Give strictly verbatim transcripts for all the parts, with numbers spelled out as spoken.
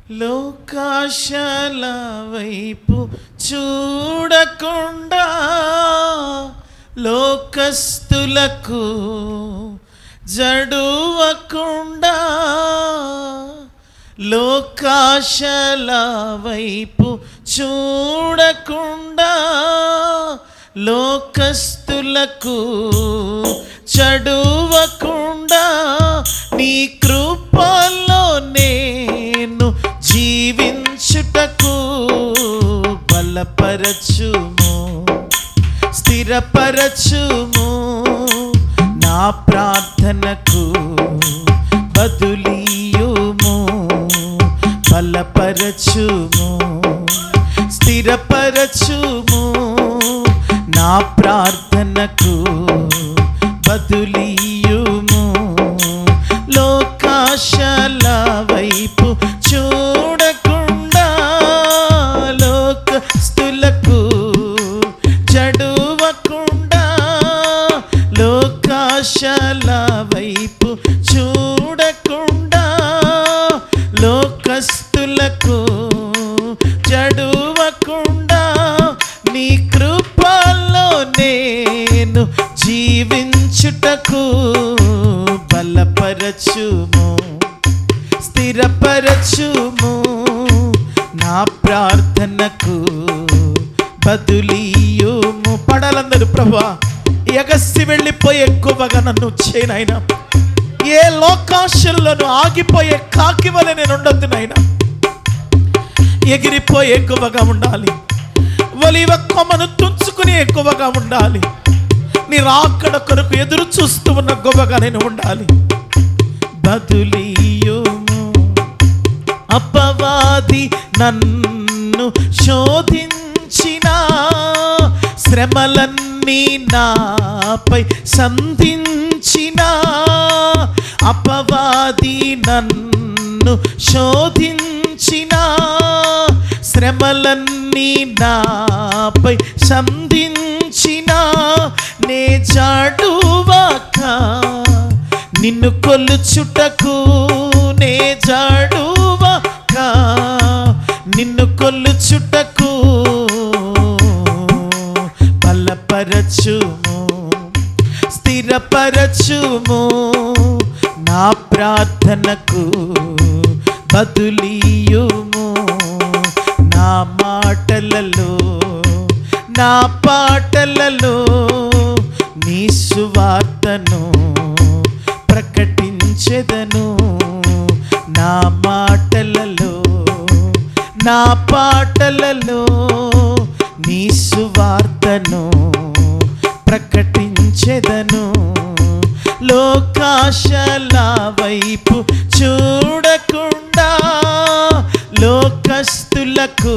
లోకాశల వైపు చూడకుండా లోకస్తులకు జడువకుండా లోకాశల వైపు చూడకుండా లోకస్తులకు చడువకుండా నీ కృపలో నేను జీవించుటకు బలపరచుము, స్థిరపరచుము. నా ప్రార్థనకు బదులియుము, బలపరచుము, స్థిరపరచుము. నా ప్రార్థనకు బదులియుము. లోకాశల వైపు చూడకుండా లోకస్తులకు జడువకుండా లోకాశల వైపు చూడకుండా లోకస్తులకు జడువకుండా నీ కృపలో నేను జీవించుటకు బలపరచుము, స్థిరపరచుము. నా ప్రార్థనకు బదులియుము. పడాలందరూ ప్రభువా ఎగసి వెళ్ళిపోయే ఎక్కువగా నన్ను చేయనైనా, ఏ లోకాశల్లోనూ ఆగిపోయే కాకి వలె నేను ఉండొద్దు నాయనా. ఎగిరిపోయే ఎక్కువగా ఉండాలి, ఒలీవ కొమ్మను తుంచుకుని ఎక్కువగా ఉండాలి. నీ రాకడ కొరకు ఎదురు చూస్తూ ఉన్న గొప్పగా నేను ఉండాలి. బదులియుము. అపవాది నన్ను శోధించిన శ్రమలన్నీ నాపై సంధించిన అపవాది నన్ను శోధించిన శ్రమలన్నీ నాపై సంధించిన నే జాడువాక నిన్ను కొలుచుటకు, నే జాడువాక నిన్ను కొలుచుటకు బలపరచుము, స్థిరపరచుము. నా ప్రార్థనకు బదులియుము. నా మాటలలో నా పాటలలో నీ సువార్తను ప్రకటించెదను. నా మాటలలో నా పాటలలో నీ సువార్తను ప్రకటించెదను. లోకాశల వైపు చూడకుండా లోకస్తులకు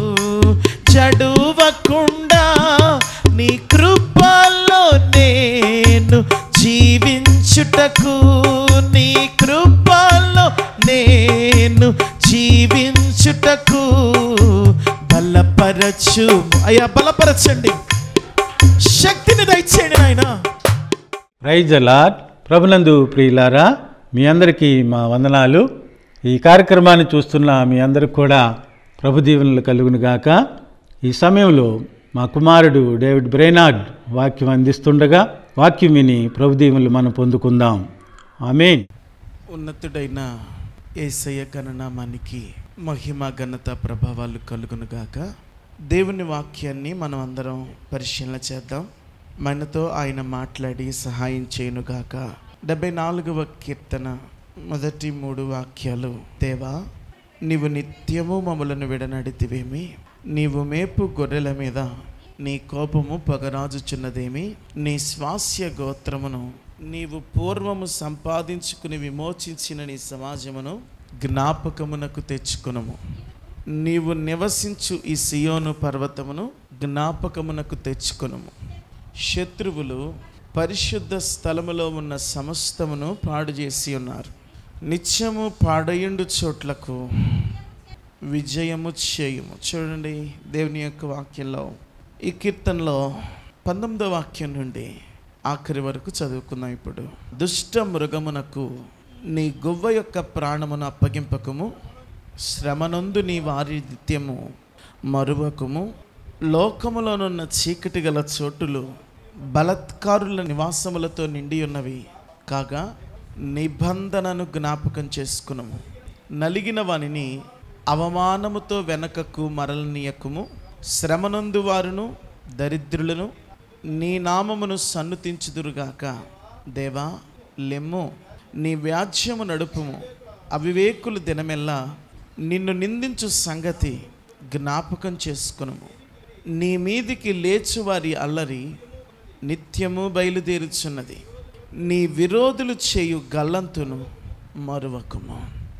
చడువకుండా నీ కృపలో నేను జీవించుటకు, నీ కృపలో నేను జీవించుటకు బలపరచు. అయ్యా బలపరచండి, శక్తిని దయచేయండి నాయనా. Praise the lord. ప్రభునందు ప్రియులారా, మీ అందరికీ మా వందనాలు. ఈ కార్యక్రమాన్ని చూస్తున్న మీ అందరికి కూడా ప్రభు దీవెనలు కలుగును గాక. ఈ సమయంలో మా కుమారుడు డేవిడ్ బ్రైనార్డ్ వాక్యం అందిస్తుండగా వాక్యం విని ప్రభు దీవెనలు మనం పొందుకుందాం. ఆమేన్. ఉన్నతుడైన యేసయ్య ఘననామానికి మహిమ ఘనత ప్రభావాలు కలుగును గాక. దేవుని వాక్యాన్ని మనం అందరం పరిశీలన చేద్దాం. మనతో ఆయన మాట్లాడి సహాయం చేయనుగాక. డెబ్బై నాలుగవ కీర్తన మొదటి మూడు వాక్యాలు. దేవా, నీవు నిత్యము మమ్మలను విడనడితివేమి? నీవు మేపు గొర్రెల మీద నీ కోపము పొగరాజుచున్నదేమి? నీ స్వాస్య గోత్రమును నీవు పూర్వము సంపాదించుకుని విమోచించిన నీ సమాజమును జ్ఞాపకమునకు తెచ్చుకునము. నీవు నివసించు ఈ సియోను పర్వతమును జ్ఞాపకమునకు తెచ్చుకునము. శత్రువులు పరిశుద్ధ స్థలములో ఉన్న సమస్తమును పాడు చేసి ఉన్నారు. నిత్యము పాడయుండు చోట్లకు విజయము చేయుము. చూడండి, దేవుని యొక్క వాక్యంలో ఈ కీర్తనలో పంతొమ్మిదో వాక్యం నుండి ఆఖరి వరకు చదువుకుందాం. ఇప్పుడు దుష్ట మృగమునకు నీ గువ్వ యొక్క ప్రాణమును అప్పగింపకము, శ్రమనందు నీ వారి నిత్యము మరువకుము. లోకములోనున్న చీకటి గల చోటులు బలత్కారుల నివాసములతో నిండి ఉన్నవి కాగా నిబంధనను జ్ఞాపకం చేసుకునము. నలిగిన వానిని అవమానముతో వెనకకు మరలనీయకుము. శ్రమనందు వారును దరిద్రులను నీ నామమును సన్నుతించుదురుగాక. దేవా లెమ్ము, నీ వ్యాజ్యము నడుపుము. అవివేకులు దినమెల్లా నిన్ను నిందించు సంగతి జ్ఞాపకం చేసుకునుము. నీ మీదికి లేచు వారి అల్లరి నిత్యము బయలుదేరుచున్నది. నీ విరోధులు చేయు గల్లంతును మరువకుము.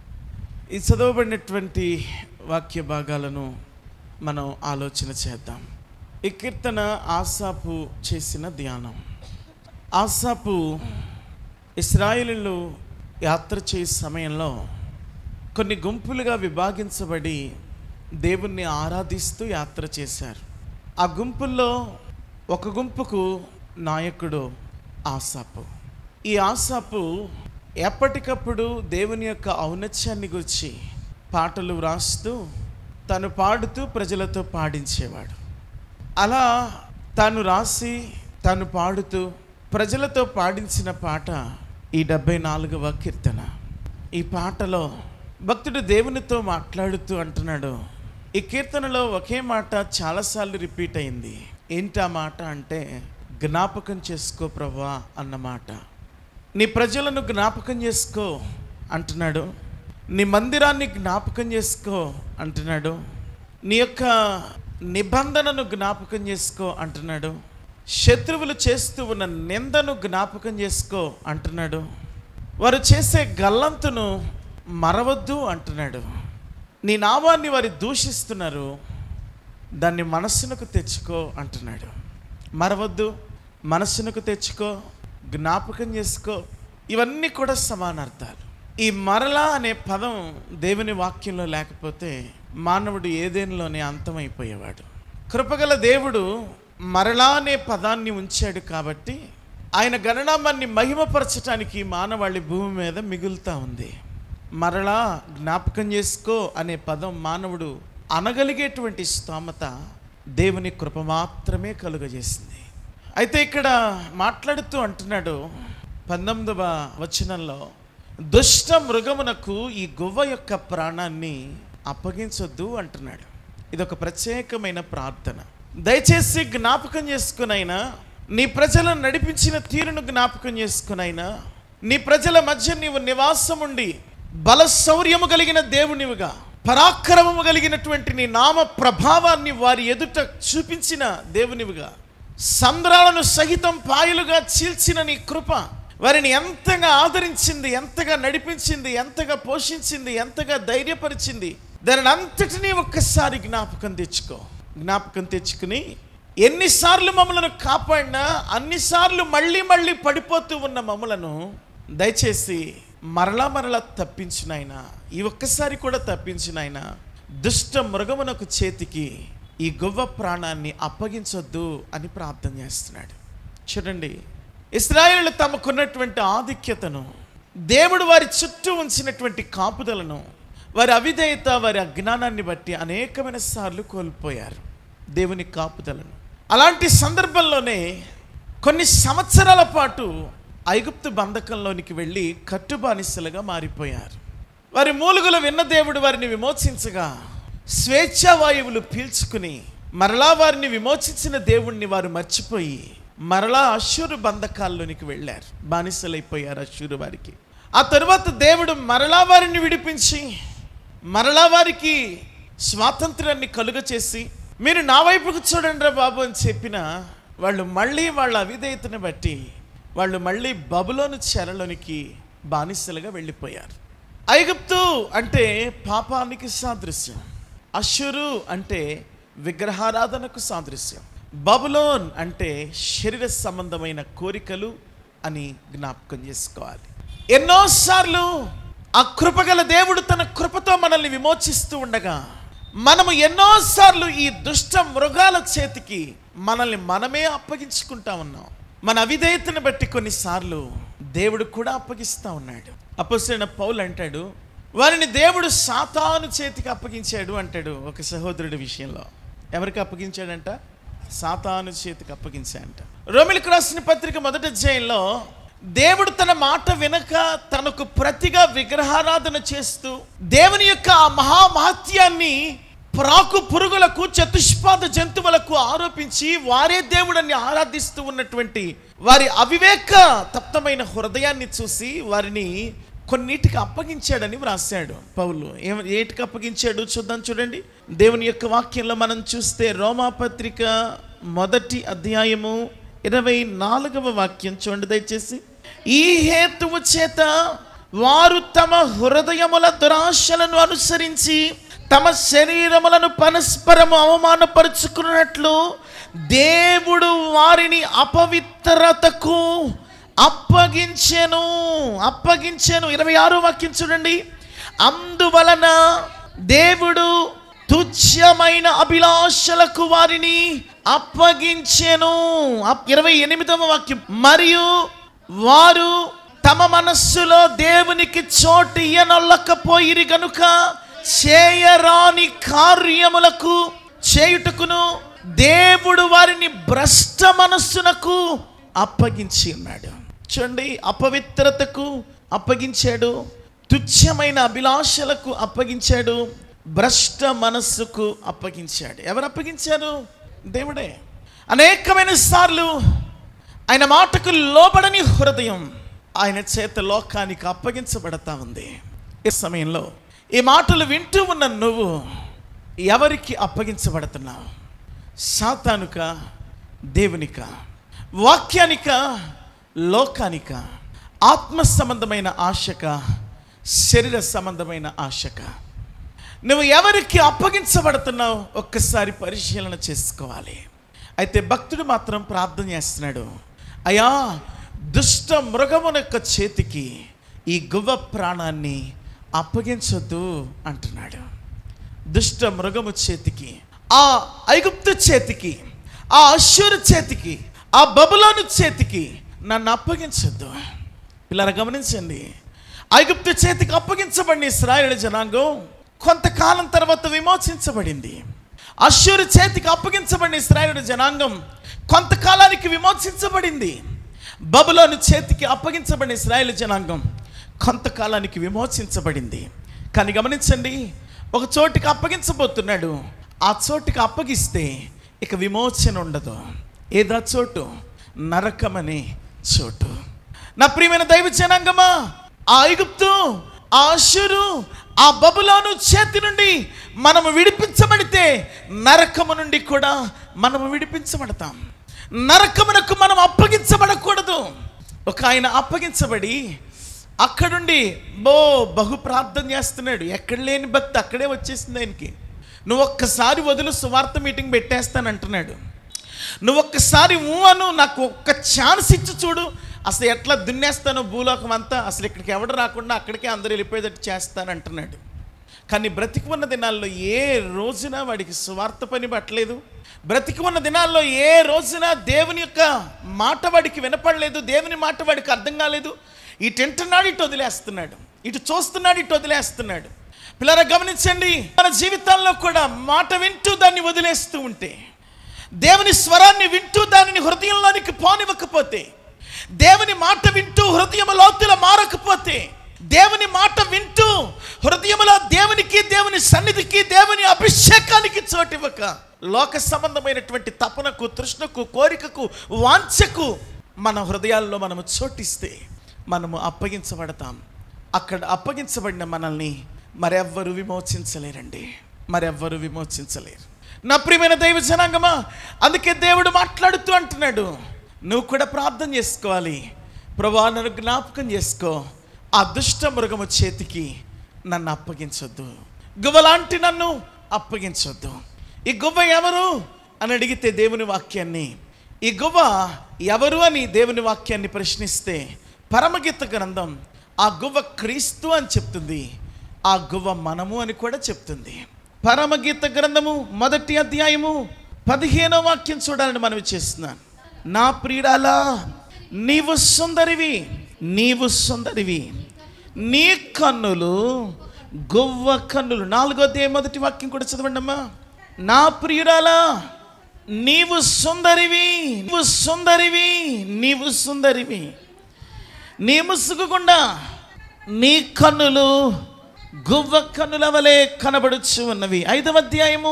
ఈ చదవబడినటువంటి వాక్య భాగాలను మనం ఆలోచన చేద్దాం. ఈ కీర్తన ఆసాపు చేసిన ధ్యానం. ఆసాపు ఇశ్రాయేలీయులు యాత్ర చేసే సమయంలో కొన్ని గుంపులుగా విభాగించబడి దేవుణ్ణి ఆరాధిస్తూ యాత్ర చేశారు. ఆ గుంపుల్లో ఒక గుంపుకు నాయకుడు ఆసాపు. ఈ ఆసాపు ఎప్పటికప్పుడు దేవుని యొక్క ఔన్నత్యాన్ని గురించి పాటలు వ్రాస్తూ తను పాడుతూ ప్రజలతో పాడించేవాడు. అలా తాను రాసి తాను పాడుతూ ప్రజలతో పాడించిన పాట ఈ డెబ్భై నాలుగవ కీర్తన. ఈ పాటలో భక్తుడు దేవునితో మాట్లాడుతూ అంటున్నాడు. ఈ కీర్తనలో ఒకే మాట చాలాసార్లు రిపీట్ అయింది. ఏంటి ఆ మాట అంటే, జ్ఞాపకం చేసుకో ప్రభువా అన్నమాట. నీ ప్రజలను జ్ఞాపకం చేసుకో అంటున్నాడు. నీ మందిరాన్ని జ్ఞాపకం చేసుకో అంటున్నాడు. నీ యొక్క నిబంధనను జ్ఞాపకం చేసుకో అంటున్నాడు. శత్రువులు చేస్తూ ఉన్న నిందను జ్ఞాపకం చేసుకో అంటున్నాడు. వారు చేసే గల్లంతును మరవద్దు అంటున్నాడు. నీ నామాన్ని వారు దూషిస్తున్నారు, దాన్ని మనస్సునకు తెచ్చుకో అంటున్నాడు. మరవద్దు, మనస్సునకు తెచ్చుకో, జ్ఞాపకం చేసుకో, ఇవన్నీ కూడా సమానార్థాలు. ఈ మరలా అనే పదం దేవుని వాక్యంలో లేకపోతే మానవుడు ఏదేనిలోనే అంతమైపోయేవాడు. కృపగల దేవుడు మరలా అనే పదాన్ని ఉంచాడు కాబట్టి ఆయన గణనామాన్ని మహిమపరచడానికి మానవాళి భూమి మీద మిగులుతూ ఉంది. మరలా జ్ఞాపకం చేసుకో అనే పదం మానవుడు అనగలిగేటువంటి స్తోమత దేవుని కృప మాత్రమే కలుగజేసింది. అయితే ఇక్కడ మాట్లాడుతూ అంటున్నాడు పంతొమ్మిదవ వచనంలో, దుష్ట మృగమునకు ఈ గువ్వ యొక్క ప్రాణాన్ని అప్పగించొద్దు అంటున్నాడు. ఇదొక ప్రత్యేకమైన ప్రార్థన. దయచేసి జ్ఞాపకం చేసుకునైనా, నీ ప్రజలను నడిపించిన తీరును జ్ఞాపకం చేసుకునైనా, నీ ప్రజల మధ్య నీవు నివాసం ఉండి బల శౌర్యము కలిగిన దేవునివిగా, పరాక్రమము కలిగినటువంటి నీ నామ ప్రభావాన్ని వారి ఎదుట చూపించిన దేవునివిగా, సంద్రాలను సహితం పాయలుగా చీల్చిన నీ కృప వారిని ఎంతగా ఆదరించింది, ఎంతగా నడిపించింది, ఎంతగా పోషించింది, ఎంతగా ధైర్యపరిచింది, దానిని అంతటినీ ఒక్కసారి జ్ఞాపకం తెచ్చుకో. జ్ఞాపకం తెచ్చుకుని ఎన్నిసార్లు మమ్మలను కాపాడినా అన్నిసార్లు మళ్ళీ మళ్ళీ పడిపోతూ ఉన్న మమ్మలను దయచేసి మరలా మరలా తప్పించినాయన, ఈ ఒక్కసారి కూడా తప్పించినాయన, దుష్ట మృగమునకు చేతికి ఈ గువ్వ ప్రాణాన్ని అప్పగించొద్దు అని ప్రార్థన చేస్తున్నాడు. చూడండి, ఇశ్రాయేలు తమకున్నటువంటి ఆధిక్యతను, దేవుడు వారి చుట్టూ ఉంచినటువంటి కాపుదలను, వారి అవిధేయత, వారి అజ్ఞానాన్ని బట్టి అనేకమైన సార్లు కోల్పోయారు దేవుని కాపుదలను. అలాంటి సందర్భంలోనే కొన్ని సంవత్సరాల పాటు ఐగుప్తు బంధకంలోనికి వెళ్ళి కట్టుబానిసలుగా మారిపోయారు. వారి మూలుగులు విన్న దేవుడు వారిని విమోచించగా స్వేచ్ఛావాయువులు పీల్చుకుని మరలా వారిని విమోచించిన దేవుణ్ణి వారు మర్చిపోయి మరలా అష్షూరు బంధకాల్లోనికి వెళ్ళారు, బానిసలైపోయారు అష్షూరు వారికి. ఆ తరువాత దేవుడు మరలా వారిని విడిపించి మరలా వారికి స్వాతంత్రాన్ని కలుగ చేసి, మీరు నా వైపుకు చూడండి రా బాబు అని చెప్పిన వాళ్ళు మళ్ళీ వాళ్ళ అవిధేయతను బట్టి వాళ్ళు మళ్ళీ బబులోను చెరలోనికి బానిసలుగా వెళ్ళిపోయారు. ఐగుప్తు అంటే పాపానికి సాదృశ్యం, అష్షూరు అంటే విగ్రహారాధనకు సాదృశ్యం, బబులోన్ అంటే శరీర సంబంధమైన కోరికలు అని జ్ఞాపకం చేసుకోవాలి. ఎన్నోసార్లు ఆ కృపగల దేవుడు తన కృపతో మనల్ని విమోచిస్తూ ఉండగా మనము ఎన్నోసార్లు ఈ దుష్ట మృగాల చేతికి మనల్ని మనమే అప్పగించుకుంటా ఉన్నాం. మన అవిధేయతను బట్టి కొన్నిసార్లు దేవుడు కూడా అప్పగిస్తూ ఉన్నాడు. అపోస్తలుడైన పౌలు అంటాడు, వారిని దేవుడు సాతాను చేతికి అప్పగించాడు అంటాడు ఒక సహోదరుడి విషయంలో. ఎవరికి అప్పగించాడంట? సాతాను చేతికి అప్పగించాడంట. రోమిలికి రాసిన పత్రిక మొదటి అధ్యాయంలో దేవుడు తన మాట వినక తనకు ప్రతిగా విగ్రహారాధన చేస్తూ దేవుని యొక్క ఆ మహామహత్యాన్ని ప్రాకు పురుగులకు చతుష్పాద జంతువులకు ఆరోపించి వారే దేవుడిని ఆరాధిస్తూ ఉన్నటువంటి వారి అవివేక తప్తమైన హృదయాన్ని చూసి వారిని కొన్నిటికి అప్పగించాడని వ్రాసాడు పౌలు. ఏం ఏటికి అప్పగించాడు చూద్దాం, చూడండి. దేవుని యొక్క వాక్యంలో మనం చూస్తే రోమాపత్రిక మొదటి అధ్యాయము ఇరవై నాలుగవ వాక్యం చూడండి దయచేసి. ఈ హేతువు చేత వారు తమ హృదయముల దురాశలను అనుసరించి తమ శరీరములను పరస్పరము అవమానపరుచుకున్నట్లు దేవుడు వారిని అపవిత్రతకు అప్పగించెను అప్పగించెను ఇరవై ఆరో వాక్యం చూడండి. అందువలన దేవుడు తుచ్చమైన అభిలాషలకు వారిని అప్పగించెను. ఇరవై ఎనిమిదవ వాక్యం, మరియు వారు తమ మనస్సులో దేవునికి చోటు ఇయ్యనొల్లకపోయిరి గనుక చేయరాని కార్యములకు చేయుటకును దేవుడు వారిని భ్రష్ట మనస్సునకు అప్పగించి ఉన్నాడు. చూడండి, అపవిత్రతకు అప్పగించాడు, తుచ్చమైన అభిలాషలకు అప్పగించాడు, భ్రష్ట మనస్సుకు అప్పగించాడు. ఎవరు అప్పగించారు? దేవుడే. అనేకమైన సార్లు ఆయన మాటకు లోబడని హృదయం ఆయన చేత లోకానికి అప్పగించబడతా ఉంది. ఈ సమయంలో ఈ మాటలు వింటూ ఉన్న నువ్వు ఎవరికి అప్పగించబడుతున్నావు? సాతానుక, దేవునిక, వాక్యానిక, లోకానిక, ఆత్మ సంబంధమైన ఆశక, శరీర సంబంధమైన ఆశక? నువ్వు ఎవరికి అప్పగించబడుతున్నావు ఒక్కసారి పరిశీలన చేసుకోవాలి. అయితే భక్తుడు మాత్రం ప్రార్థన చేస్తున్నాడు, అయ్యా దుష్ట మృగమున యొక్క చేతికి ఈ గువ్వ ప్రాణాన్ని అప్పగించొద్దు అంటున్నాడు. దుష్ట మృగము చేతికి, ఆ ఐగుప్తు చేతికి, ఆ అష్షూరు చేతికి, ఆ బబులోను చేతికి నన్ను అప్పగించొద్దు. పిల్లలు గమనించండి, ఐగుప్తు చేతికి అప్పగించబడిన ఇశ్రాయేలు జనాంగం కొంతకాలం తర్వాత విమోచించబడింది. అష్షూరు చేతికి అప్పగించబడిన ఇశ్రాయేలు జనాంగం కొంతకాలానికి విమోచించబడింది. బబులోను చేతికి అప్పగించబడిన ఇశ్రాయేలు జనాంగం కొంతకాలానికి విమోచించబడింది. కానీ గమనించండి, ఒక చోటికి అప్పగించబోతున్నాడు. ఆ చోటికి అప్పగిస్తే ఇక విమోచన ఉండదు. ఏదా చోటు? నరకమనే చోటు. నా ప్రియమైన దైవ జనాంగమా, ఆ ఐగుప్తు, ఆ అష్షూరు, ఆ బబులోను చేతి నుండి మనము విడిపించబడితే నరకము నుండి కూడా మనము విడిపించబడతాం. నరకమునకు మనం అప్పగించబడకూడదు. ఒక ఆయన అప్పగించబడి అక్కడుండి బో బహు ప్రార్థన చేస్తున్నాడు. ఎక్కడ లేని భక్తి అక్కడే వచ్చేసింది ఆయనకి. నువ్వు ఒక్కసారి వదులు, సువార్త మీటింగ్ పెట్టేస్తానంటున్నాడు. నువ్వు ఒక్కసారి ఊ అను, నాకు ఒక్క ఛాన్స్ ఇచ్చి చూడు, అసలు ఎట్లా దున్నేస్తాను భూలోకం అంతా, అసలు ఇక్కడికి ఎవడు రాకుండా అక్కడికే అందరూ వెళ్ళిపోయేటట్టు చేస్తానంటున్నాడు. కానీ బ్రతికి ఉన్న దినాల్లో ఏ రోజున వాడికి సువార్త పని పట్టలేదు. బ్రతికి ఉన్న దినాల్లో ఏ రోజున దేవుని యొక్క మాట వాడికి వినపడలేదు, దేవుని మాట వాడికి అర్థం కాలేదు. ఇటు వింటున్నాడు, ఇటు వదిలేస్తున్నాడు, ఇటు చూస్తున్నాడు, ఇటు వదిలేస్తున్నాడు. పిల్లరా గమనించండి, మన జీవితాల్లో కూడా మాట వింటూ దాన్ని వదిలేస్తూ ఉంటే, దేవుని స్వరాన్ని వింటూ దానిని హృదయంలోనికి పోనివ్వకపోతే, దేవుని మాట వింటూ హృదయం లోతుల మారకపోతే, దేవుని మాట వింటూ హృదయంలో దేవునికి, దేవుని సన్నిధికి, దేవుని అభిషేకానికి చోటివ్వక లోక సంబంధమైనటువంటి తపనకు, తృష్ణకు, కోరికకు, వాంఛకు మన హృదయాల్లో మనము చోటిస్తే మనము అప్పగించబడతాం. అక్కడ అప్పగించబడిన మనల్ని మరెవ్వరు విమోచించలేరండి, మరెవ్వరు విమోచించలేరు. నా ప్రియమైన దైవ జనాంగమా, అందుకే దేవుడు మాట్లాడుతూ అంటున్నాడు, నువ్వు కూడా ప్రార్థన చేసుకోవాలి. ప్రభువా, నన్ను జ్ఞాపకం చేసుకో, ఆ దుష్ట మృగము చేతికి నన్ను అప్పగించొద్దు, గువ్వలాంటి నన్ను అప్పగించొద్దు. ఈ గువ్వ ఎవరు అని అడిగితే దేవుని వాక్యాన్ని, ఈ గువ్వ ఎవరు అని దేవుని వాక్యాన్ని ప్రశ్నిస్తే పరమగీత గ్రంథం ఆ గువ్వ క్రీస్తు అని చెప్తుంది, ఆ గువ్వ మనము అని కూడా చెప్తుంది. పరమగీత గ్రంథము మొదటి అధ్యాయము పదిహేనో వాక్యం చూడాలని మనవి చేస్తున్నాను. నా ప్రియురాలా, నీవు సుందరివి, నీవు సుందరివి, నీ కన్నులు గువ్వ కన్నులు. నాలుగోది మొదటి వాక్యం కూడా చదవండి అమ్మా. నా ప్రియురాలా, నీవు సుందరివి, నీవు సుందరివి, నీవు సుందరివి, నీ ముసుగుకుండా నీ కన్నులు గువ్వ కన్నుల వలె కనబడుచు ఉన్నవి. ఐదవ అధ్యాయము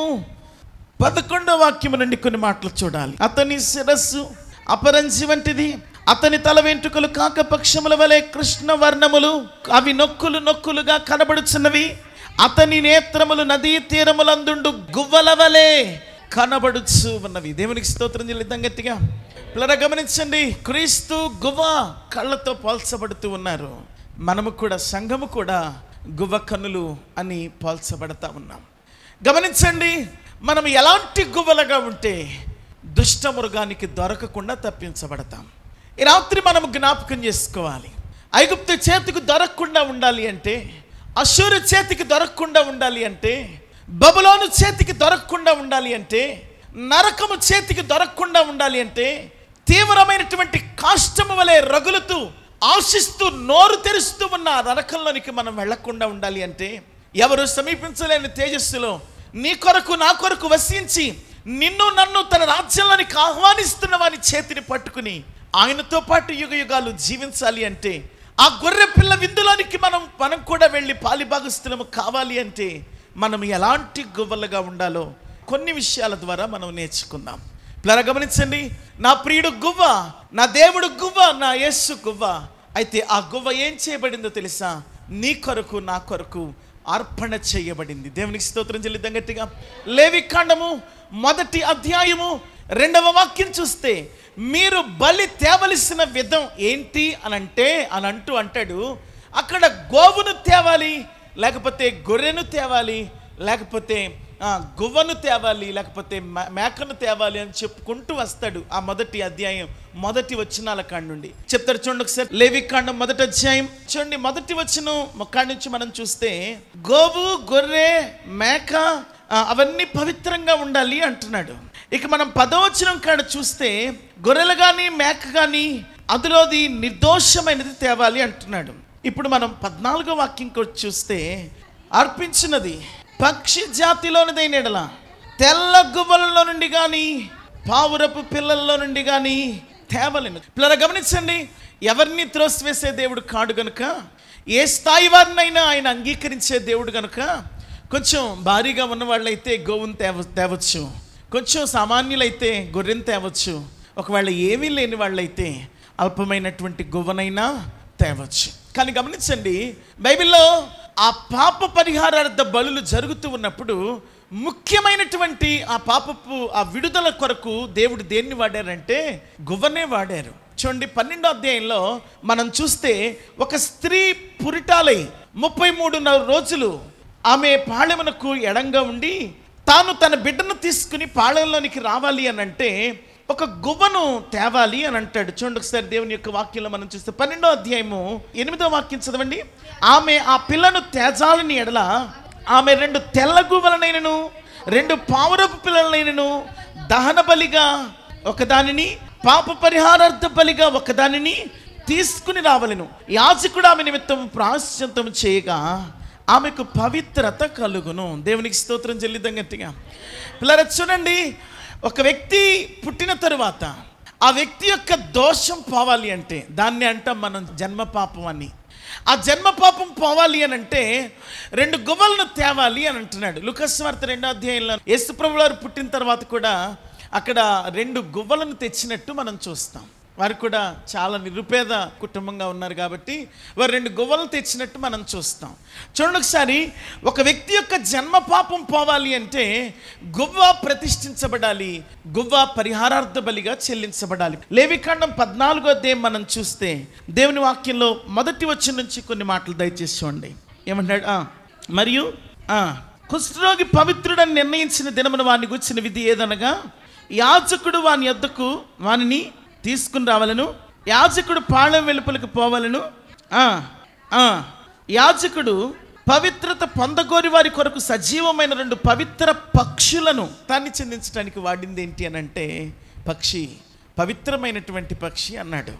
పదకొండవ వాక్యము నుండి కొన్ని మాటలు చూడాలి. అతని శిరస్సు అపరంజి వంటిది, అతని తల వెంట్రుకలు కాకపక్షముల వలె కృష్ణ వర్ణములు, అవి నొక్కులు నొక్కులుగా కనబడుచున్నవి. అతని నేత్రములు నదీ తీరములందుండు గువ్వల వలె కనబడుచు ఉన్నవి. దేవునికి స్తోత్రం చెల్లిద్దాం గట్టిగా. పిల్లరా గమనించండి, క్రీస్తు గువ్వ కళ్ళతో పోల్చబడుతూ ఉన్నారు. మనము కూడా, సంఘము కూడా గువ్వ కన్నులు అని పోల్చబడతా ఉన్నాం. గమనించండి, మనం ఎలాంటి గువ్వలుగా ఉంటే దుష్ట మృగానికి దొరకకుండా తప్పించబడతాం. ఈ రాత్రి మనం జ్ఞాపకం చేసుకోవాలి. ఐగుప్తు చేతికి దొరకకుండా ఉండాలి అంటే, అష్షూరు చేతికి దొరకకుండా ఉండాలి అంటే, బబులోను చేతికి దొరకకుండా ఉండాలి అంటే, నరకము చేతికి దొరకకుండా ఉండాలి అంటే, తీవ్రమైనటువంటి కాష్టము వలె రగులుతూ ఆశిస్తూ నోరు తెరుస్తూ ఉన్న నరకంలోనికి మనం వెళ్లకుండా ఉండాలి అంటే, ఎవరు సమీపించలేని తేజస్సులో నీ కొరకు నా కొరకు వసించి నిన్ను నన్ను తన రాజ్యంలోనికి ఆహ్వానిస్తున్న వారి చేతిని పట్టుకుని ఆయనతో పాటు యుగ యుగాలు జీవించాలి అంటే, ఆ గొర్రె పిల్ల విందులోనికి మనం మనం కూడా వెళ్ళి పాలిభాగస్తులము కావాలి అంటే, మనం ఎలాంటి గువ్వలుగా ఉండాలో కొన్ని విషయాల ద్వారా మనం నేర్చుకుందాం. పిల్లరా గమనించండి, నా ప్రియుడు గువ్వ, నా దేవుడు గువ్వ, నా యేసు గువ్వ. అయితే ఆ గువ్వ ఏం చేయబడిందో తెలుసా? నీ కొరకు నా కొరకు అర్పణ చేయబడింది. దేవునికి స్తోత్రం చెల్లిద్దాం గట్టిగా. లేవికాండము మొదటి అధ్యాయము రెండవ వాక్యం చూస్తే, మీరు బలి తేవలసిన విధం ఏంటి అని అంటే అని అంటూ అంటాడు, అక్కడ గోవును తేవాలి, లేకపోతే గొర్రెను తేవాలి, లేకపోతే గువ్వను తేవాలి, లేకపోతే మేకను తేవాలి అని చెప్పుకుంటూ వస్తాడు. ఆ మొదటి అధ్యాయం మొదటి వచనాల కాడ నుండి చెప్తాడు. చూడండి ఒకసారి, లేవికాండం మొదటి అధ్యాయం చూడండి, మొదటి వచనం కాడ నుంచి మనం చూస్తే, గోవు, గొర్రె, మేక అవన్నీ పవిత్రంగా ఉండాలి అంటున్నాడు. ఇక మనం పదవచనం కాడ చూస్తే, గొర్రెలు కానీ మేక కానీ అందులోది నిర్దోషమైనది తేవాలి అంటున్నాడు. ఇప్పుడు మనం పద్నాలుగో వాక్యం కూడా చూస్తే, అర్పించినది పక్షి జాతిలోనిదైన ఎడల తెల్ల గువ్వలలో నుండి కానీ పావురపు పిల్లల్లో నుండి కానీ తేవలేను. పిల్లలు గమనించండి, ఎవరిని త్రోసివేసే దేవుడు కాడు గనుక, ఏ స్థాయి వారినైనా ఆయన అంగీకరించే దేవుడు గనుక, కొంచెం భారీగా ఉన్న వాళ్ళైతే గోవును తేవ తేవచ్చు కొంచెం సామాన్యులైతే గొర్రెను తేవచ్చు, ఒకవేళ ఏమీ లేని వాళ్ళైతే అల్పమైనటువంటి గువ్వనైనా తేవచ్చు. కానీ గమనించండి, బైబిల్లో ఆ పాప పరిహారార్థ బలులు జరుగుతూ ఉన్నప్పుడు ముఖ్యమైనటువంటి ఆ పాపపు ఆ విడుదల కొరకు దేవుడు దేన్ని వాడారంటే గువ్వనే వాడారు. చూడండి, పన్నెండో అధ్యాయంలో మనం చూస్తే, ఒక స్త్రీ పురిటాలై ముప్పై మూడున్నర రోజులు ఆమె పాళెమునకు ఎడంగా ఉండి తాను తన బిడ్డను తీసుకుని పాళెంలోనికి రావాలి అని అంటే ఒక గువ్వను తేవాలి అని అంటాడు. చూడండి ఒకసారి దేవుని యొక్క వాక్యంలో మనం చూస్తే, పన్నెండో అధ్యాయము ఎనిమిదో వాక్యం చదవండి. ఆమె ఆ పిల్లను తేజాలని ఎడల ఆమె రెండు తెల్ల గువ్వలనైనను రెండు పావురపు పిల్లలనైనను దహన బలిగా ఒకదానిని, పాప పరిహారార్థ బలిగా ఒకదానిని తీసుకుని రావలెను. యాజకుడు ఆమె నిమిత్తం ప్రాయశ్చిత్తము చేయగా ఆమెకు పవిత్రత కలుగును. దేవునికి స్తోత్రం చెల్లిద్దాం గట్టిగా. పిల్లలు చూడండి, ఒక వ్యక్తి పుట్టిన తరువాత ఆ వ్యక్తి యొక్క దోషం పోవాలి అంటే దాన్ని అంటాం మనం జన్మ పాపం అని. ఆ జన్మ పాపం పోవాలి అని అంటే రెండు గువ్వలను తేవాలి అని అంటున్నాడు. లూకాసు వార్త రెండో అధ్యాయంలో యేసు ప్రభువు వారు పుట్టిన తర్వాత కూడా అక్కడ రెండు గువ్వలను తెచ్చినట్టు మనం చూస్తాం. వారు కూడా చాలా నిరుపేద కుటుంబంగా ఉన్నారు కాబట్టి వారు రెండు గువ్వలు తెచ్చినట్టు మనం చూస్తాం. చూడండి ఒకసారి, ఒక వ్యక్తి యొక్క జన్మ పాపం పోవాలి అంటే గువ్వ ప్రతిష్ఠించబడాలి, గువ్వ పరిహారార్థ బలిగా చెల్లించబడాలి. లేవికాండం పద్నాలుగో అధ్యాయం మనం చూస్తే దేవుని వాక్యంలో మొదటి వచనం నుంచి కొన్ని మాటలు దయచేసి చూడండి. ఏమంటాడు? మరియు కుష్ఠరోగి పవిత్రుడని నిర్ణయించిన దినమున వాని గుర్చిన విధి ఏదనగా, యాజకుడు వాని యొద్దకు వానిని తీసుకుని రావాలను, యాజకుడు పాళెం వెలుపలికి పోవాలను. యాజకుడు పవిత్రత పొందగోరి వారి కొరకు సజీవమైన రెండు పవిత్ర పక్షులను తాన్ని చెందించడానికి వాడింది ఏంటి అని అంటే పక్షి, పవిత్రమైనటువంటి పక్షి అన్నాడు.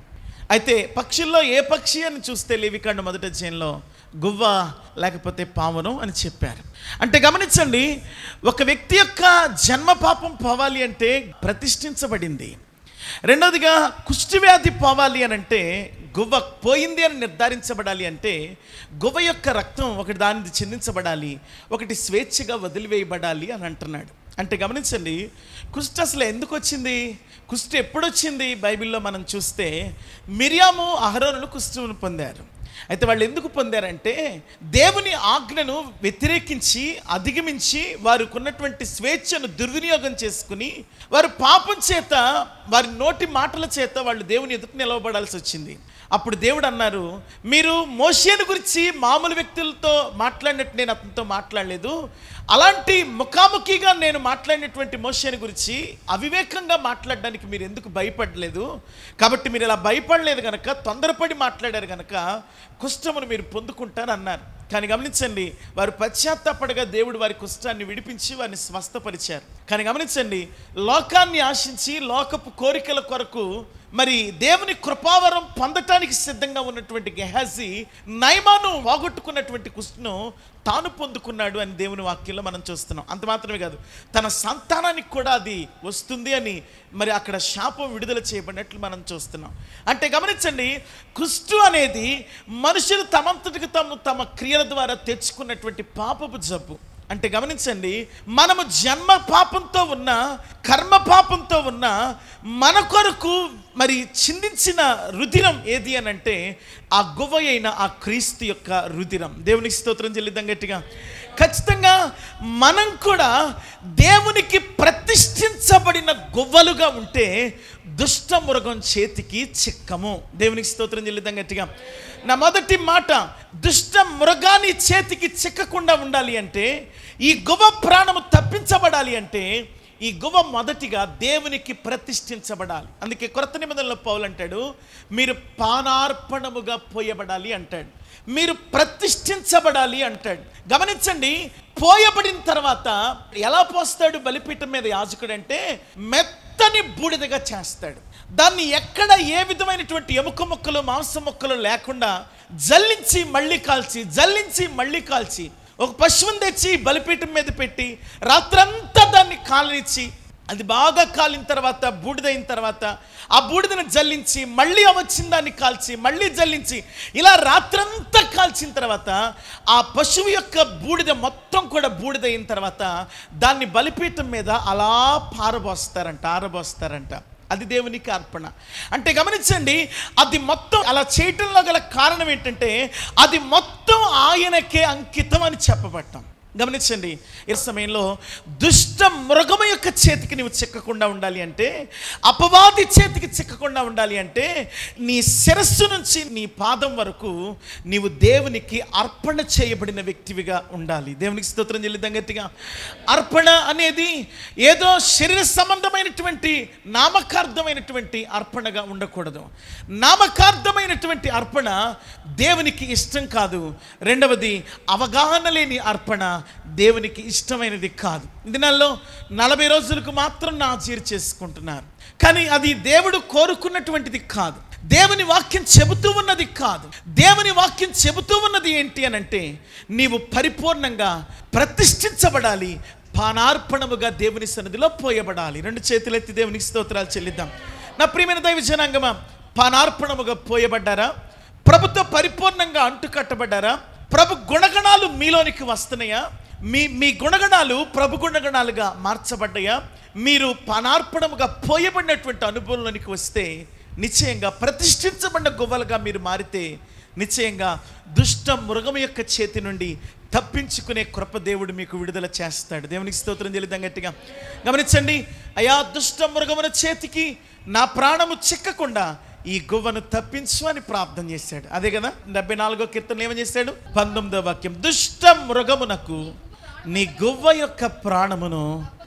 అయితే పక్షుల్లో ఏ పక్షి అని చూస్తే లేవికాండం మొదటి అధ్యాయంలో గువ్వ లేకపోతే పావును అని చెప్పారు. అంటే గమనించండి, ఒక వ్యక్తి యొక్క జన్మ పాపం పోవాలి అంటే ప్రతిష్ఠించబడింది. రెండవదిగా కుష్ఠవ్యాధి పోవాలి అని అంటే, గువ్వ పోయింది అని నిర్ధారించబడాలి అంటే గువ్వ యొక్క రక్తం ఒకటి దానికి చెందించబడాలి, ఒకటి స్వేచ్ఛగా వదిలివేయబడాలి అని అంటున్నాడు. అంటే గమనించండి, కుష్ఠ అసలు ఎందుకు వచ్చింది? కుష్ఠ ఎప్పుడు వచ్చింది? బైబిల్లో మనం చూస్తే మిరియాము అహరోనులు కుష్ఠను పొందారు. అయితే వాళ్ళు ఎందుకు పొందారంటే దేవుని ఆజ్ఞను వ్యతిరేకించి అధిగమించి వారికి ఉన్నటువంటి స్వేచ్ఛను దుర్వినియోగం చేసుకుని వారు పాపం చేత వారి నోటి మాటల చేత వాళ్ళు దేవుని ఎదుట నిలవబడాల్సి వచ్చింది. అప్పుడు దేవుడు అన్నారు, మీరు మోషేను గురించి మామూలు వ్యక్తులతో మాట్లాడినట్టు నేను అతనితో మాట్లాడలేదు, అలాంటి ముఖాముఖిగా నేను మాట్లాడినటువంటి మోషేను గురించి అవివేకంగా మాట్లాడడానికి మీరు ఎందుకు భయపడలేదు? కాబట్టి మీరు ఇలా భయపడలేదు కనుక, తొందరపడి మాట్లాడారు కనుక కుష్ఠమును మీరు పొందుకుంటారు అన్నారు. కానీ గమనించండి, వారు పశ్చాత్తాపడగా దేవుడు వారి కుష్ఠాన్ని విడిపించి వారిని స్వస్థపరిచారు. కానీ గమనించండి, లోకాన్ని ఆశించి లోకపు కోరికల కొరకు మరి దేవుని కృపావరం పొందటానికి సిద్ధంగా ఉన్నటువంటి గెహాజీ నయమాను పోగొట్టుకున్నటువంటి కుష్ఠను తాను పొందుకున్నాడు అని దేవుని వాక్యంలో మనం చూస్తున్నాం. అంత మాత్రమే కాదు, తన సంతానానికి కూడా అది వస్తుంది అని మరి అక్కడ శాపం విడుదల చేయబడినట్లు మనం చూస్తున్నాం. అంటే గమనించండి, కుష్ఠు అనేది మనుషులు తమంతటికి తాము తమ క్రియల ద్వారా తెచ్చుకున్నటువంటి పాపపు జబ్బు. అంటే గమనించండి, మనము జన్మ పాపంతో ఉన్న, కర్మ పాపంతో ఉన్న మన కొరకు మరి చిందించిన రుధిరం ఏది అని అంటే ఆ గువ్వ అయిన ఆ క్రీస్తు యొక్క రుధిరం. దేవునికి స్తోత్రం చెల్లిద్దాం గట్టిగా. ఖచ్చితంగా మనం కూడా దేవునికి ప్రతిష్ఠించబడిన గువ్వలుగా ఉంటే దుష్ట మృగం చేతికి చిక్కము. దేవునికి స్తోత్రం చెల్లిద్దాం గట్టిగా. నా మొదటి మాట, దుష్ట మృగాన్ని చేతికి చిక్కకుండా ఉండాలి అంటే, ఈ గువ్వ ప్రాణము తప్పించబడాలి అంటే ఈ గువ్వ మొదటిగా దేవునికి ప్రతిష్ఠించబడాలి. అందుకే కొత్త నిబంధనలో పౌలు అంటాడు, మీరు పానార్పణముగా పోయబడాలి అంటాడు, మీరు ప్రతిష్ఠించబడాలి అంటాడు. గమనించండి, పోయబడిన తర్వాత ఎలా పోస్తాడు బలిపీఠం మీద యాజకుడు అంటే మెత్తని బూడిదగా చేస్తాడు. దాన్ని ఎక్కడ ఏ విధమైనటువంటి ఎముక ముక్కలు మాంస ముక్కలు లేకుండా జల్లించి మళ్ళీ కాల్చి జల్లించి మళ్ళీ కాల్చి ఒక పశువుని తెచ్చి బలిపీఠం మీద పెట్టి రాత్రంతా దాన్ని కాలనిచ్చి అది బాగా కాలిన తర్వాత బూడిదైన తర్వాత ఆ బూడిదను జల్లించి మళ్ళీ వచ్చిన దాన్ని కాల్చి మళ్ళీ జల్లించి ఇలా రాత్రంతా కాల్చిన తర్వాత ఆ పశువు యొక్క బూడిద మొత్తం కూడా బూడిదైన తర్వాత దాన్ని బలిపీఠం మీద అలా పారబోస్తారంట ఆరబోస్తారంట. అది దేవునికి అర్పణ. అంటే గమనించండి, అది మొత్తం అలా చేయటంలో గల కారణం ఏంటంటే అది మొత్తం ఆయనకే అంకితం అని చెప్పబడ్డాం. గమనించండి, ఈ సమయంలో దుష్ట మృగము యొక్క చేతికి నీవు చిక్కకుండా ఉండాలి అంటే, అపవాది చేతికి చిక్కకుండా ఉండాలి అంటే నీ శిరస్సు నుంచి నీ పాదం వరకు నీవు దేవునికి అర్పణ చేయబడిన వ్యక్తివిగా ఉండాలి. దేవునికి స్తోత్రం చెల్లిద్దాం గట్టిగా. అర్పణ అనేది ఏదో శరీర సంబంధమైనటువంటి నామకార్థమైనటువంటి అర్పణగా ఉండకూడదు. నామకార్థమైనటువంటి అర్పణ దేవునికి ఇష్టం కాదు. రెండవది, అవగాహన లేని అర్పణ దేవునికి ఇష్టమైనది కాదు. దినాల్లో నలభై రోజులకు మాత్రం నాజీరు చేసుకుంటున్నారు, కానీ అది దేవుడు కోరుకున్నటువంటిది కాదు. దేవుని వాక్యం చెబుతూ ఉన్నది కాదు. దేవుని వాక్యం చెబుతూ ఉన్నది ఏంటి అని అంటే, నీవు పరిపూర్ణంగా ప్రతిష్ఠించబడాలి, పానార్పణముగా దేవుని సన్నిధిలో పోయబడాలి. రెండు చేతులెత్తి దేవునికి స్తోత్రాలు చెల్లిద్దాం. నా ప్రియమైన దైవ జనాంగమా, పానార్పణముగా పోయబడ్డారా? ప్రభుతో పరిపూర్ణంగా అంటుకట్టబడ్డారా? ప్రభు గుణగణాలు మీలోనికి వస్తున్నాయా? మీ మీ గుణగణాలు ప్రభు గుణగణాలుగా మార్చబడ్డాయా? మీరు పానార్పణముగా పోయబడినటువంటి అనుభవంలోనికి వస్తే నిశ్చయంగా ప్రతిష్ఠించబడిన గువ్వలుగా మీరు మారితే నిశ్చయంగా దుష్ట మృగము యొక్క చేతి నుండి తప్పించుకునే కృప దేవుడు మీకు విడుదల చేస్తాడు. దేవునికి స్తోత్రం చెల్లిద్దాం గట్టిగా. గమనించండి, అయా దుష్ట మృగమున చేతికి నా ప్రాణము చిక్కకుండా ఈ గువ్వను తప్పించు అని ప్రార్థన చేశాడు. అదే కదా డెబ్బై నాలుగో కీర్తన ఏమని చేశాడు? పంతొమ్మిదో వాక్యం, దుష్ట మృగమునకు నీ గువ్వ యొక్క ప్రాణమును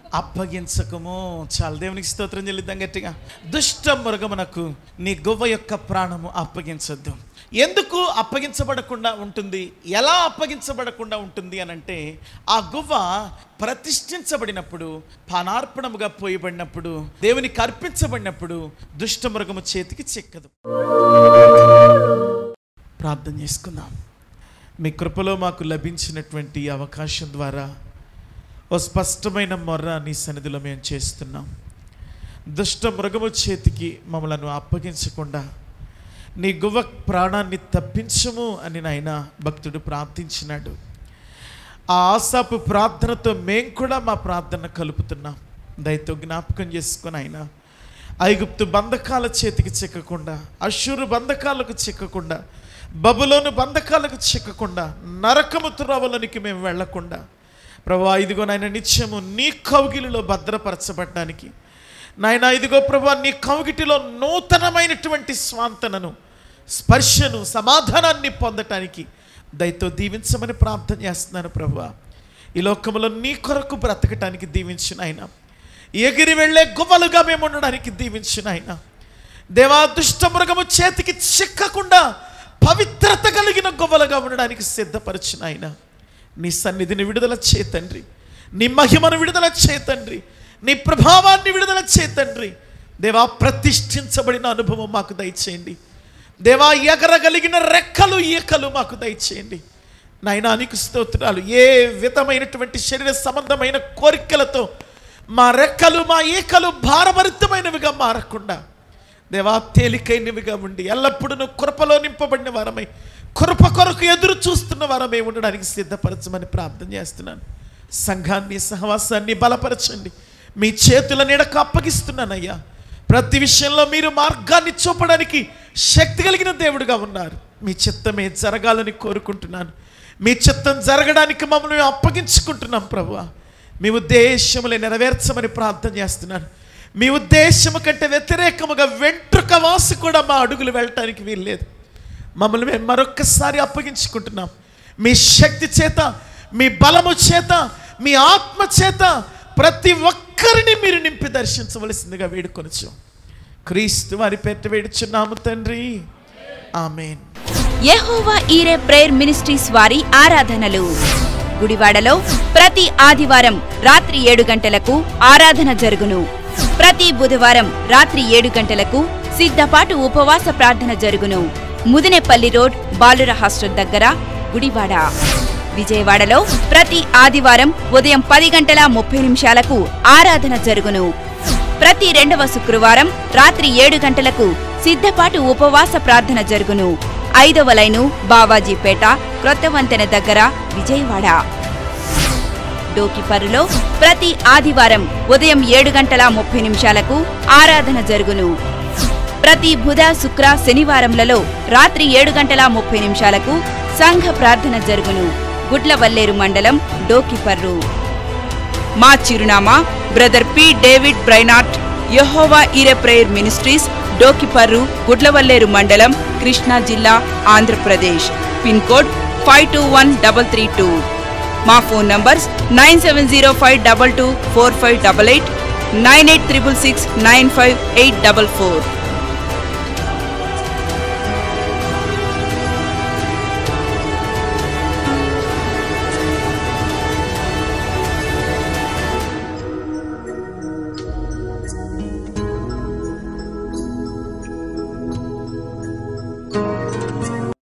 అప్పగించకము. చాలా దేవునికి స్తోత్రం చెల్లిద్దాం గట్టిగా. దుష్ట మృగమునకు నీ గువ్వ యొక్క ప్రాణము అప్పగించొద్దు. ఎందుకు అప్పగించబడకుండా ఉంటుంది, ఎలా అప్పగించబడకుండా ఉంటుంది అని అంటే, ఆ గువ్వ ప్రతిష్ఠించబడినప్పుడు, పానార్పణముగా పోయబడినప్పుడు, దేవునికి అర్పించబడినప్పుడు దుష్ట మృగము చేతికి చిక్కదు. ప్రార్థన చేసుకుందాం. మీ కృపలో మాకు లభించినటువంటి అవకాశం ద్వారా ఓ స్పష్టమైన మొర్ర నీ సన్నిధిలో మేము చేస్తున్నాం. దుష్ట మృగము చేతికి మమ్మలను అప్పగించకుండా నీ గువ్వ ప్రాణాన్ని తప్పించము అని నాయన భక్తుడు ప్రార్థించినాడు. ఆ ఆశాపు ప్రార్థనతో మేము కూడా మా ప్రార్థన కలుపుతున్నాం. దయతో జ్ఞాపకం చేసుకుని ఆయన ఐగుప్తు బంధకాల చేతికి చిక్కకుండా, అష్షూరు బంధకాలకు చిక్కకుండా, బబులోను బంధకాలకు చిక్కకుండా, నరకము త్రోవలోనికి మేము వెళ్లకుండా ప్రభువా ఇదిగో నాయన నిత్యము నీ కౌగిలిలో భద్రపరచబడడానికి, నాయన ఇదిగో ప్రభువా నీ కౌగిటిలో నూతనమైనటువంటి స్వాంతనను, స్పర్శను, సమాధానాన్ని పొందటానికి దయతో దీవించమని ప్రార్థన చేస్తున్నాను. ప్రభువా ఈ లోకంలో నీ కొరకు బ్రతకటానికి దీవించిన ఆయన, ఎగిరి వెళ్ళే గువ్వలుగా మేము ఉండడానికి దీవించిన ఆయన దేవా, దుష్ట మృగము చేతికి చిక్కకుండా పవిత్రత కలిగిన గువ్వలుగా ఉండడానికి సిద్ధపరిచిన ఆయన, నీ సన్నిధిని విడుదల చేతండ్రి, నీ మహిమను విడుదల చేతండ్రి, నీ ప్రభావాన్ని విడుదల చేతండ్రి. దేవా ప్రతిష్ఠించబడిన అనుభవం మాకు దయచేయండి. దేవా ఎగరగలిగిన రెక్కలు ఈకలు మాకు దయచేయండి. నాయనా నీకు స్తోత్రాలు. ఏ విధమైనటువంటి శరీర సంబంధమైన కోరికలతో మా రెక్కలు మా ఈకలు భారభరితమైనవిగా మారకుండా దేవా తేలికైనవిగా ఉండి ఎల్లప్పుడూ కృపలో నింపబడిన వారమై, కృప కొరకు ఎదురు చూస్తున్న వారమై ఉండడానికి సిద్ధపరచమని ప్రార్థన చేస్తున్నాను. సంఘాన్ని, సహవాసాన్ని బలపరచండి. మీ చేతుల నీడకు అప్పగిస్తున్నానయ్యా. ప్రతి విషయంలో మీరు మార్గాన్ని చూపడానికి శక్తి కలిగిన దేవుడుగా ఉన్నారు. మీ చిత్తమే జరగాలని కోరుకుంటున్నాను. మీ చిత్తం జరగడానికి మమ్మల్ని అప్పగించుకుంటున్నాం ప్రభువా. మీ ఉద్దేశములే నెరవేర్చమని ప్రార్థన చేస్తున్నాను. మీ ఉద్దేశము కంటే వ్యతిరేకముగా వెంట్రుక వాసు కూడా మా అడుగులు వెళ్ళటానికి వీల్లేదు. మమ్మల్ని మేము మరొక్కసారి అప్పగించుకుంటున్నాం. మీ శక్తి చేత, మీ బలము చేత, మీ ఆత్మ చేత ప్రతి ఒక్కరిని మీరు నింపి దర్శించవలసిందిగా వేడుకొనొచ్చు. క్రీస్తు వారి పేరిట వేడుచున్నాము తండ్రి, ఆమేన్. యెహోవా ఈరే ప్రేయర్ మినిస్ట్రీస్ వారి ఆరాధనలు గుడివాడలో ప్రతి ఆదివారం రాత్రి ఏడు గంటలకు ఆరాధన జరుగును. ప్రతి బుధవారం రాత్రి ఏడు గంటలకు సిద్ధపాటు ఉపవాస ప్రార్థన జరుగును. ముదినేపల్లి రోడ్, బాలుర హాస్టల్ దగ్గర, గుడివాడ. విజయవాడలో ప్రతి ఆదివారం ఉదయం పది గంటల ముప్పై నిమిషాలకు ఆరాధన జరుగును. ప్రతి రెండవ శుక్రవారం రాత్రి ఏడు గంటలకు సిద్ధపాటు ఉపవాస ప్రార్థన జరుగును. ఐదవ లైను, బావాజీపేట, క్రొత్త వంతెన దగ్గర, విజయవాడ. డోకిపర్రులో ప్రతి ఆదివారం ఉదయం ఏడు గంటల ముప్పై నిమిషాలకు ఆరాధన జరుగును. ప్రతి బుధ, శుక్ర, శనివారంలలో రాత్రి ఏడు గంటల ముప్పై నిమిషాలకు సంఘ ప్రార్థన జరుగును. గుడ్లవల్లేరు మండలం, డోకిపర్రు. మా చిరునామా బ్రదర్ పి డేవిడ్ బ్రైనాట్, యెహోవా ఈరే ప్రేయర్ మినిస్ట్రీస్, డోకిపర్రు, గుడ్లవల్లేరు మండలం, కృష్ణా జిల్లా, Andhra Pradesh. Pin code five two one double three two. మా phone numbers nine seven zero five double two four five double eight, nine eight triple six nine five eight double four.